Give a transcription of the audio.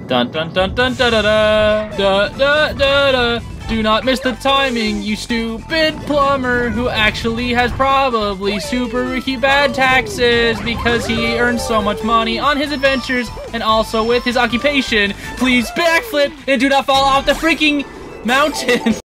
Dun dun dun dun da da da da da da da. Do not miss the timing, you stupid plumber who actually has probably super bad taxes because he earns so much money on his adventures and also with his occupation. Please backflip and do not fall off the freaking mountain.